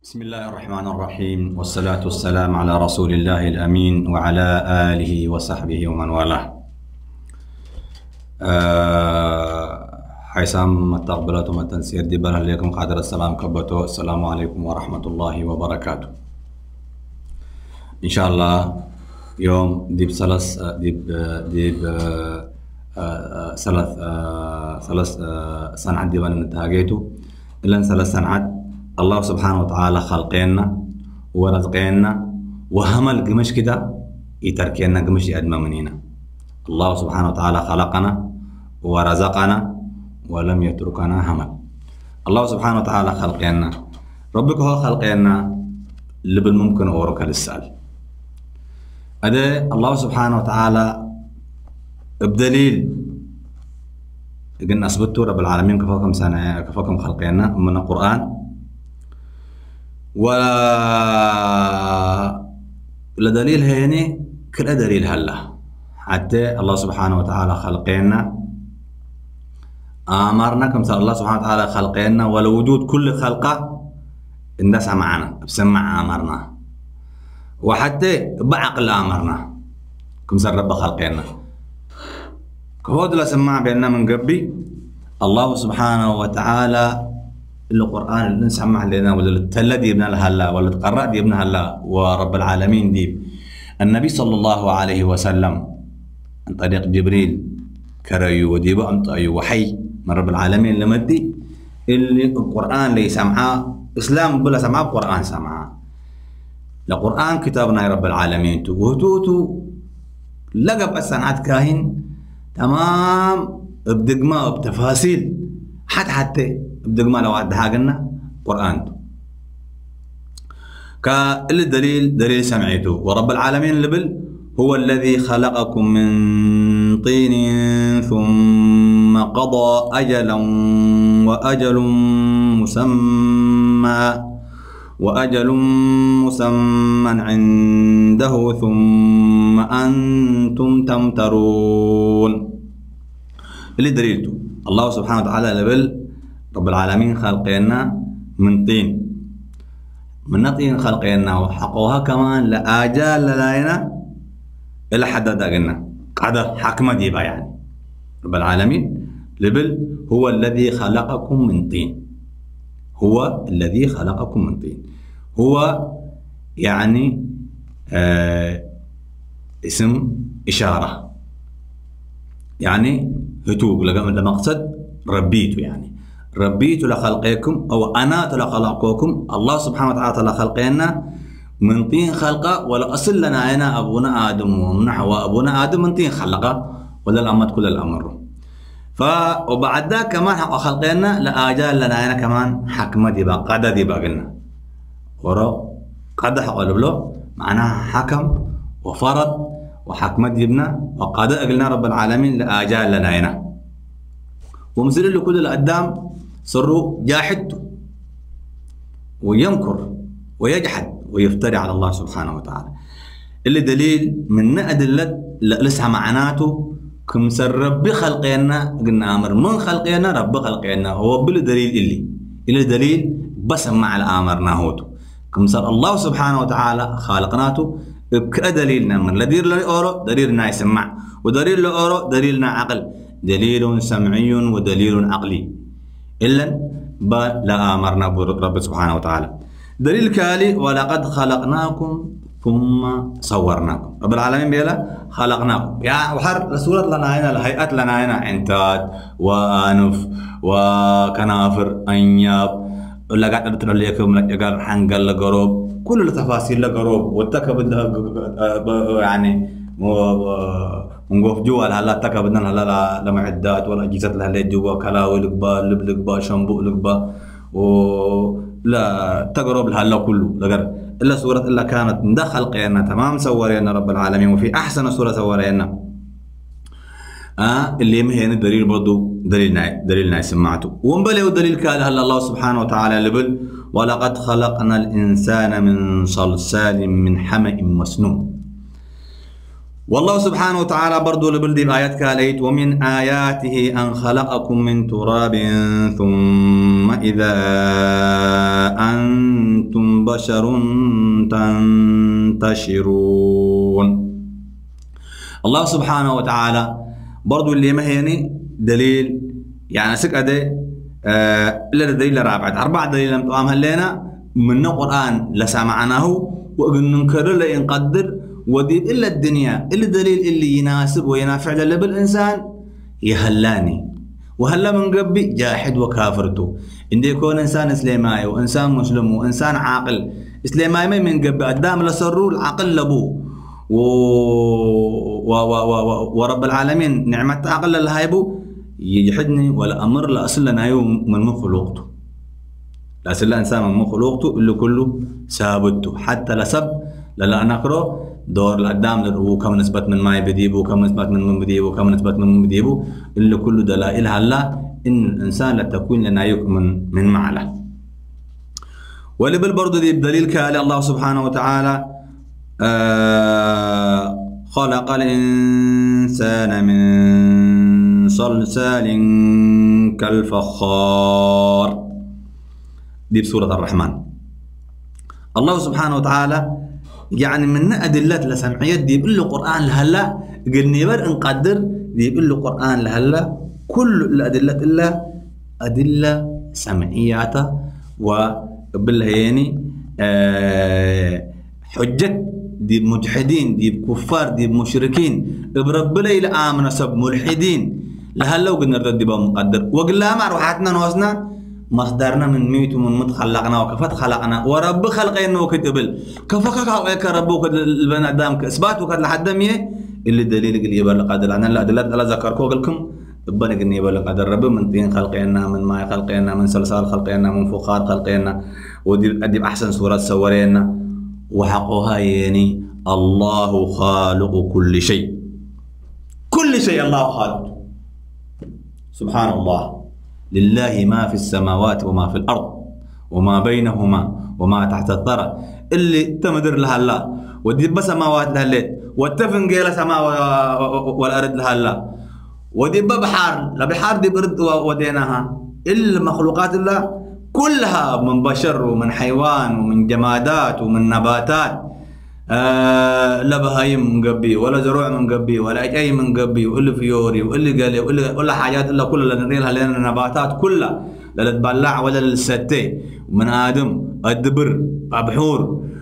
بسم الله الرحمن الرحيم، والصلاة والسلام على رسول الله الأمين وعلى آله وصحبه ومن والاه. حيسام التقبلات والتنسير دي بره عليكم قادر السلام كبتو. السلام عليكم ورحمة الله وبركاته. إن شاء الله يوم ديب ثلاث سنعات دي بنا نتهاجيتو إلا ثلاث سنعات الله سبحانه وتعالى خلقنا ورزقنا وهمل قمش كده يتركنا قمش أدمى منينا. الله سبحانه وتعالى خلقنا ورزقنا ولم يتركنا همل. الله سبحانه وتعالى خلقنا، ربك هو خلقنا اللي بالممكن أورك للسال. هذا الله سبحانه وتعالى بدليل قلنا أثبتوا رب العالمين كفاكم خلقنا من القرآن، ولدليل هيني كل دليل هلا حتى الله سبحانه وتعالى خلقنا أمرنا كمثال الله سبحانه وتعالى خلقنا ولوجود كل خلقة الناس معنا بسمع أمرنا، وحتى بعقل أمرنا كمثال رب خلقنا كهود لا سمع بيننا من قبي الله سبحانه وتعالى القرآن اللي نسمع لنا ولا التلدي ابن هلا ولا تقرأ دي ابن هلا ورب العالمين دي النبي صلى الله عليه وسلم عن طريق جبريل كريو وديبو أمطأي وحي من رب العالمين لما دي اللي القرآن اللي سمعه إسلام بلا سمعه القرآن سمعه القرآن كتابنا يا رب العالمين وهتوتو لقب السنعات كاهن تمام بدقمة وبتفاصيل حتى بدقمة لو عد حاجنا قرآن كالدليل دليل سمعته ورب العالمين لبل هو الذي خلقكم من طين ثم قضى أجلا وأجل مسمى عنده ثم أنتم تمترون. اللي دليلته الله سبحانه وتعالى لبل رب العالمين خلقنا من طين، من طين خلقنا وحقوها كمان لآجال للاينا إلى حد قلنا قدر حكمة ديبا يعني رب العالمين لبل هو الذي خلقكم من طين، هو الذي خلقكم من طين، هو يعني اسم إشارة يعني هتوب لمقصد ربيته، يعني ربيت لخلقكم أو أنا لخلقكم الله سبحانه وتعالى لخلقنا من طين خلقه، ولا أصل لنا هنا أبونا آدم ومن حواء أبونا آدم من طين خلقه ولا الأمر كل الأمر. وبعد ذاك كمان خلقنا لآجال لنا هنا كمان حكمة دي بقى قدر دي بقى قلنا ورا قدر حقول له معناها حكم وفرض وحكمة جبنا وقادة قلنا رب العالمين لآجال لنا هنا ومثل له كل الأقدام صروا جاحدته وينكر ويجحد ويفتري على الله سبحانه وتعالى. اللي دليل من أدلة لسها معناته كمثل ربي خلقنا قلنا أمر من خلقنا رب خلقنا هو بالدليل اللي دليل بس مع الأمر ناهوته كمثل الله سبحانه وتعالى خالقناته كدليلنا من لدير لأورو دليلنا يسمع ودليل لأورو دليلنا عقل، دليل سمعي ودليل عقلي إلا لا أمرنا رب سبحانه وتعالى. دليل كالي ولقد خلقناكم ثم صورناكم رب العالمين بيلا خلقناكم يعني وحر سورة لنا هنا الهيئات لنا هنا عنتاد وأنف وكنافر أنياب ولا قاعد تقول لكم لك قال حنقل لقروب كل التفاصيل لقروب واتكب يعني ونقف جوا هلا تكبدنا هلا لمعدات ولا أجهزة لها جوا كلاوي لقبا لب لقبا شامبو لقبا ولا تقرب لها كله لقر إلا سورة إلا كانت ندخل قينا تمام سورينا رب العالمين وفي أحسن سورة سورينا اللي مهين الدليل برضو دليلنا سمعته ونبلي ودليل قال هلا الله سبحانه وتعالى لبل ولقد خلقنا الإنسان من صلصال من حمأ مسنون. والله سبحانه وتعالى برضو لبلدي بآيات كاليت ومن آياته أن خلقكم من تراب ثم إذا أنتم بشر تنتشرون. الله سبحانه وتعالى برضو اللي ما هيني دليل يعني سكده إلا دليل رابع 4 دليل لم تقام هلينا من القرآن لسمعناه وقل ننكر له نقدر وديب إلا الدنيا إلا دليل اللي يناسب وينافع له بالإنسان يهلاني وهلا من قبي جاحد وكافرته إن يكون إنسان إسلامي وإنسان مسلم وإنسان عاقل إسلامي من قبي قدام لسرور العقل لبوه ورب العالمين نعمة عقل لهايبو يجحدني ولا أمر لأصلنا يوم من مخلوقته لأصل إنسان من مخلوقته اللي كله ثابته حتى لسب لا نقرأ دور القدام للرؤو كم نسبة من ما يبديبه كم نسبة من بديبه كم نسبة من بديبه اللي كله دلائل هلا إن الإنسان لا تكون لنا يكمن من معله. ولبل برضو دي بدليل كالي الله سبحانه وتعالى خلق الإنسان من صلصال كالفخار دي بسورة الرحمن. الله سبحانه وتعالى يعني من أدلة لسمعيات دي بيقول له قرآن لهلا قلني بر نقدر دي بيقول له قرآن لهلا كل الأدلة إلا أدلة سمعيات وبالهيني حجة دي مجحدين دي كفار دي مشركين برب ليل آمن سب ملحدين لهلا وقلنا ردي مقدر وقلنا مع روحاتنا نوصنا مصدرنا من ميت ومن مت خلقنا وكفت خلقنا ورب خلقنا وكتبل كفك ربك البني ادم اثبات وكذا لحد ميه اللي دليل اللي يبلغ قدر انا الادله لا ذكركم لكم ربنا قلنا يبلغ قدر رب من طين خلقنا من ماء خلقنا من صلصال خلقنا من فخار خلقنا ودي ادي احسن صورات سورينا وحقها يعني الله خالق كل شيء الله خالق سبحان الله لله ما في السماوات وما في الأرض وما بينهما وما تحت الثرى اللي تمدر لها الله ودي بسماوات لها الليل والتفن قيل سماء والأرض لها الله ودي بحار لبحار دي برد وديناها إلا مخلوقات الله كلها من بشر ومن حيوان ومن جمادات ومن نباتات لا بهايم من قبي ولا زروع من قبي ولا أي من قبي ولا فيوري ولا قالي ولا حاجات إلا كلها نريلها لنا نباتات كلها لا تبلع ولا للستة من آدم الدبر بحور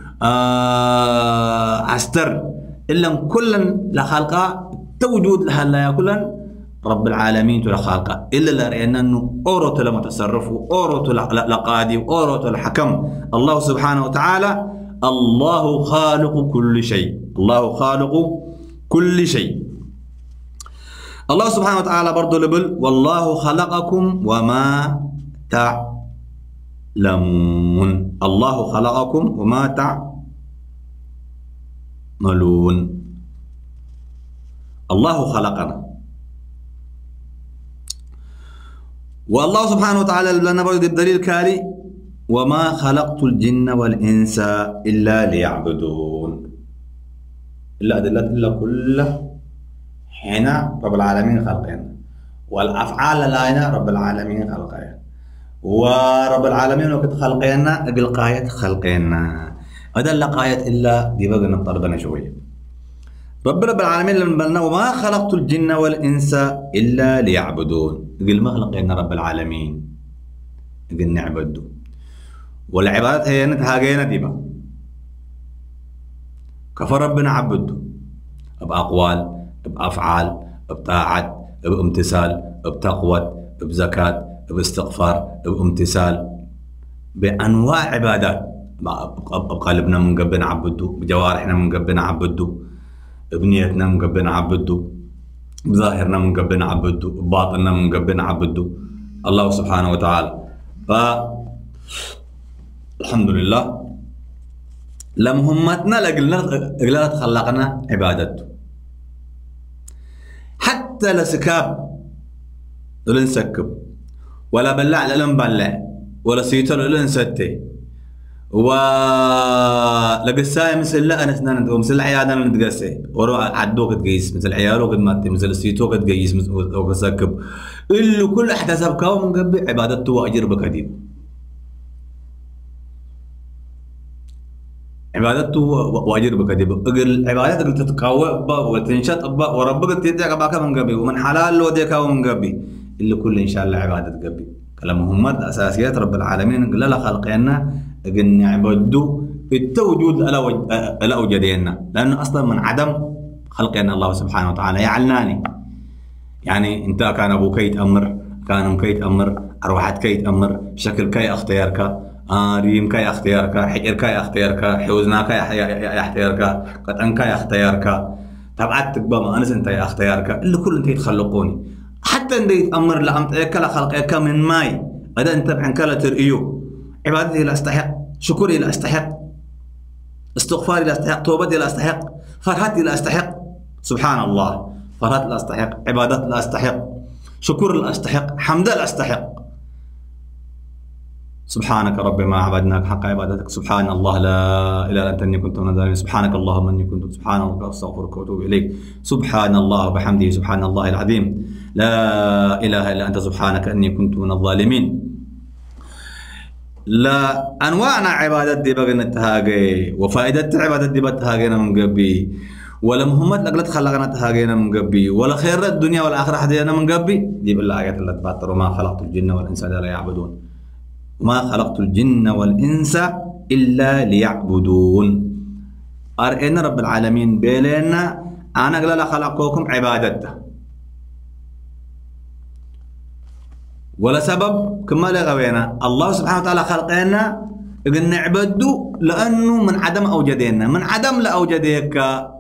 عستر إلا كلا لخلقة توجود لها لا كلا رب العالمين لخلقة إلا لرأينا أنه أورط لمتصرف وأورط لقادي وأورط لحكم الله سبحانه وتعالى الله خالق كل شيء الله خالق كل شيء. الله سبحانه وتعالى برضو لبل والله خلقكم وما تعلمون الله خلقكم وما تعملون الله خلقنا والله سبحانه وتعالى لنا برضو بدليل كالي وما خلقت الجن والإنس إلا ليعبدون إلا أدلة إلا كلها حين رب العالمين خلقنا والأفعال لنا رب العالمين خلقنا ورب العالمين وقت خلقنا قل قاية خلقنا هذا لا قاية إلا دي بقى نطردنا شوية رب العالمين لما بلنا وما خلقت الجن والإنس إلا ليعبدون قل ما خلقنا رب العالمين قل نعبده والعبادات هي نتهاجينا ديبا كفر ربنا عبده بأقوال بأفعال بطاعات بامتثال بتقوى بزكاة باستغفار بامتثال بأنواع عبادات بقلبنا من قبنا عبده بجوارحنا من قبنا عبده بنيتنا من قبنا عبده بظاهرنا من قبنا عبده بباطننا من قبنا عبده الله سبحانه وتعالى. الحمد لله لمهمتنا لقلنا خلقنا عبادته حتى لسكاب لنسكب ولا بلع لنبلع ولا سيتر لنستي ولقساي مثل لا أنا سنان مثل العيادة نتقسي وروح عدوك تقيس مثل عيالوك تمتي مثل سيتوك تقيس وكسكب اللي كل احتساب كاو من قبل عبادته وأجر بكديب عبادته واجر بكذب اقل عبادات اللي تتقوى وتنشط وربك تدعك باك من قبي ومن حلال لو ديك من قبي اللي كل ان شاء الله عباده قبي كلام محمد اساسيات رب العالمين قال لا خلقنا قل نعبدوا التوجود لا وجدينا لانه اصلا من عدم خلقنا الله سبحانه وتعالى يعلناني يعني انت كان ابوك يتامر كان امك يتامر اروحتك يتامر شكل كي اختيارك ريم كاي اختيارك حجر كاي اختيارك حوزنا كاي اختيارك قطن كاي اختيارك تبعتك بما انس انت يا اختيارك اللي كل انت يتخلقوني حتى انت يتامر لامتك لا خلقك من ماي هذا انت بعنك لا ترئيو عبادتي لا استحق شكري لا استحق استغفاري لا استحق توبتي لا استحق فرحتي لا استحق سبحان الله فرحت لا استحق عبادات لا استحق شكر لا استحق حمد لا استحق سبحانك رب ما عبدناك حق عبادتك سبحان الله لا اله الا انت اني كنت من الظالمين سبحانك اللهم اني كنت سبحان الله استغفرك واتوب اليك سبحان الله وبحمده سبحان الله العظيم لا اله الا انت سبحانك اني كنت من الظالمين لا انواعنا عبادات دي بقى نتهاجي وفائده عبادات دي بتهاجينا من قبي ولا مهمات لقلت خلقنا تهاجينا من قبي ولا خير الدنيا والاخره حدينا من قبي دي بالايات اللي تبطر وما خلقت الجن والانس الا يعبدون ما خلقت الجن والإنس إلا ليعبدون أرئنا رب العالمين بيلنا أنا قال لا خلقكم عبادته ولا سبب كما لغوينا الله سبحانه وتعالى خلقنا إذن نعبده لأنه من عدم أوجدنا من عدم لأوجدك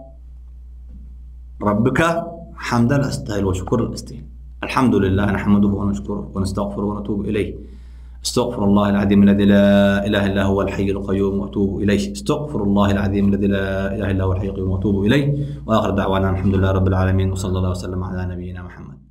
ربك حمد الأستاهل وشكر الأستاهل الحمد لله نحمده ونشكره ونستغفره ونتوب إليه استغفر الله العظيم الذي لا اله الا هو الحي القيوم واتوب اليه استغفر الله العظيم الذي لا اله الا هو الحي القيوم واتوب اليه واخر دعوانا الحمد لله رب العالمين وصلى الله وسلم على نبينا محمد